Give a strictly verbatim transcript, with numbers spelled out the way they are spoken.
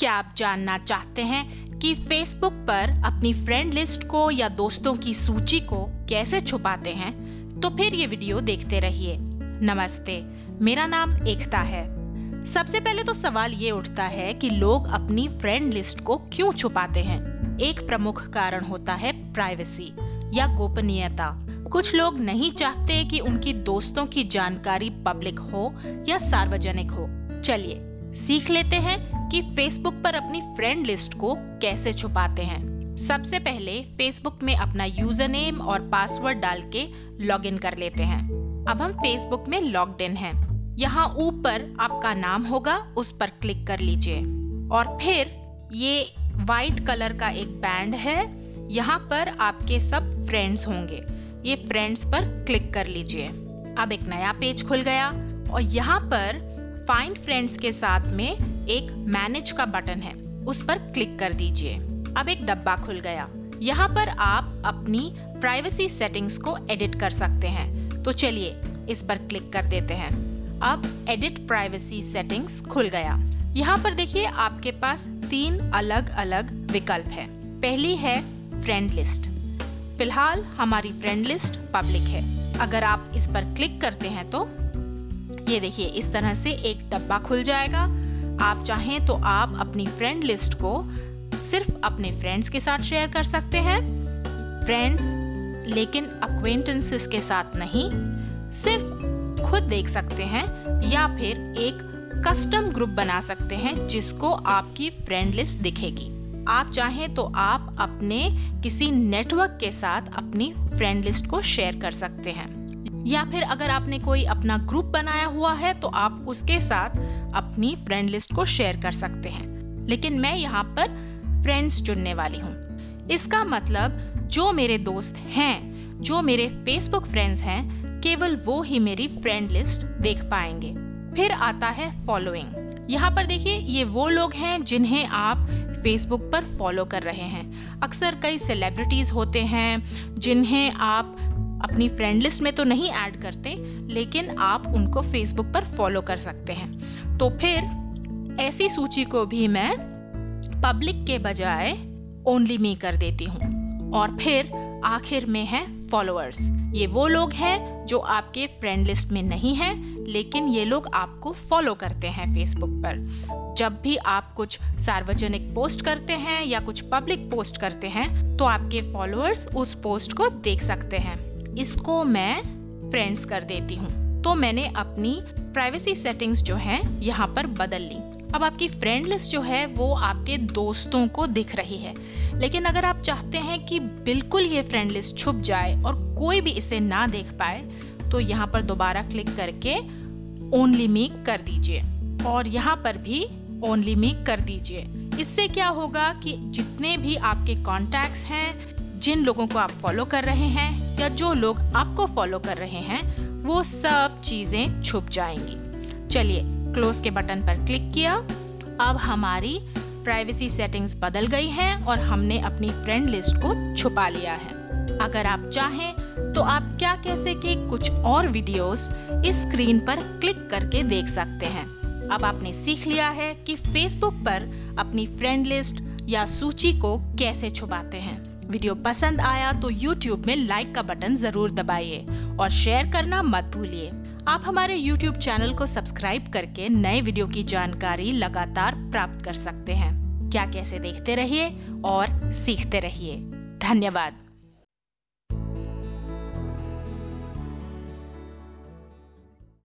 क्या आप जानना चाहते हैं कि फेसबुक पर अपनी फ्रेंड लिस्ट को या दोस्तों की सूची को कैसे छुपाते हैं? तो फिर ये वीडियो देखते रहिए। नमस्ते, मेरा नाम एकता है। सबसे पहले तो सवाल ये उठता है कि लोग अपनी फ्रेंड लिस्ट को क्यों छुपाते हैं? एक प्रमुख कारण होता है प्राइवेसी या गोपनीयता। कुछ लोग नहीं चाहते कि उनकी दोस्तों की जानकारी पब्लिक हो या सार्वजनिक हो। चलिए सीख लेते हैं कि फेसबुक पर अपनी फ्रेंड लिस्ट को कैसे छुपाते हैं। सबसे पहले फेसबुक में अपना यूजर नेम और पासवर्ड डाल के लॉगिन कर लेते हैं। अब हम फेसबुक में लॉग्ड इन हैं। यहाँ ऊपर आपका नाम होगा, उस पर क्लिक कर लीजिए और फिर ये वाइट कलर का एक बैंड है, यहाँ पर आपके सब फ्रेंड्स होंगे। ये फ्रेंड्स पर क्लिक कर लीजिए। अब एक नया पेज खुल गया और यहाँ पर फाइंड फ्रेंड्स के साथ में एक मैनेज का बटन है, उस पर क्लिक कर दीजिए। अब एक डब्बा खुल गया। यहाँ पर आप अपनी प्राइवेसी सेटिंग्स को एडिट कर सकते हैं। तो चलिए इस पर क्लिक कर देते हैं। अब एडिट प्राइवेसी सेटिंग्स खुल गया। यहाँ पर देखिए आपके पास तीन अलग अलग विकल्प है। पहली है फ्रेंड लिस्ट। फिलहाल हमारी फ्रेंड लिस्ट पब्लिक है। अगर आप इस पर क्लिक करते हैं तो ये देखिए इस तरह से एक डब्बा खुल जाएगा। आप चाहें तो आप अपनी फ्रेंड लिस्ट को सिर्फ अपने फ्रेंड्स के साथ शेयर कर सकते हैं, फ्रेंड्स लेकिन अक्वेंटेंसेस के साथ नहीं, सिर्फ खुद देख सकते हैं, या फिर एक कस्टम ग्रुप बना सकते हैं जिसको आपकी फ्रेंड लिस्ट दिखेगी। आप चाहें तो आप अपने किसी नेटवर्क के साथ अपनी फ्रेंड लिस्ट को शेयर कर सकते हैं, या फिर अगर आपने कोई अपना ग्रुप बनाया हुआ है तो आप उसके साथ अपनी फ्रेंड लिस्ट को शेयर कर सकते हैं। लेकिन मैं यहाँ पर फ्रेंड्स चुनने वाली हूँ। इसका मतलब जो मेरे दोस्त हैं, जो मेरे फेसबुक फ्रेंड्स हैं, केवल वो ही मेरी फ्रेंड लिस्ट देख पाएंगे। फिर आता है फॉलोइंग। यहाँ पर देखिए ये वो लोग हैं जिन्हें आप फेसबुक पर फॉलो कर रहे हैं। अक्सर कई सेलिब्रिटीज होते हैं जिन्हें आप अपनी फ्रेंड लिस्ट में तो नहीं ऐड करते, लेकिन आप उनको फेसबुक पर फॉलो कर सकते हैं। तो फिर ऐसी सूची को भी मैं पब्लिक के बजाय ओनली मी कर देती हूँ। और फिर आखिर में है फॉलोअर्स। ये वो लोग हैं जो आपके फ्रेंड लिस्ट में नहीं हैं, लेकिन ये लोग आपको फॉलो करते हैं फेसबुक पर। जब भी आप कुछ सार्वजनिक पोस्ट करते हैं या कुछ पब्लिक पोस्ट करते हैं तो आपके फॉलोअर्स उस पोस्ट को देख सकते हैं। इसको मैं फ्रेंड्स कर देती हूँ। तो मैंने अपनी प्राइवेसी सेटिंग्स जो हैं यहाँ पर बदल ली। अब आपकी फ्रेंड लिस्ट जो है वो आपके दोस्तों को दिख रही है। लेकिन अगर आप चाहते हैं कि बिल्कुल ये फ्रेंड लिस्ट छुप जाए और कोई भी इसे ना देख पाए, तो यहाँ पर दोबारा क्लिक करके ओनली मी कर दीजिए और यहाँ पर भी ओनली मी कर दीजिए। इससे क्या होगा कि जितने भी आपके कॉन्टैक्ट्स हैं, जिन लोगों को आप फॉलो कर रहे हैं या जो लोग आपको फॉलो कर रहे हैं, वो सब चीजें छुप जाएंगी। चलिए क्लोज के बटन पर क्लिक किया। अब हमारी प्राइवेसी सेटिंग्स बदल गई हैं और हमने अपनी फ्रेंड लिस्ट को छुपा लिया है। अगर आप चाहें तो आप क्या कैसे के कुछ और वीडियोस इस स्क्रीन पर क्लिक करके देख सकते हैं। अब आपने सीख लिया है कि फेसबुक पर अपनी फ्रेंड लिस्ट या सूची को कैसे छुपाते हैं। वीडियो पसंद आया तो यूट्यूब में लाइक का बटन जरूर दबाइए और शेयर करना मत भूलिए। आप हमारे यूट्यूब चैनल को सब्सक्राइब करके नए वीडियो की जानकारी लगातार प्राप्त कर सकते हैं। क्या कैसे देखते रहिए और सीखते रहिए। धन्यवाद।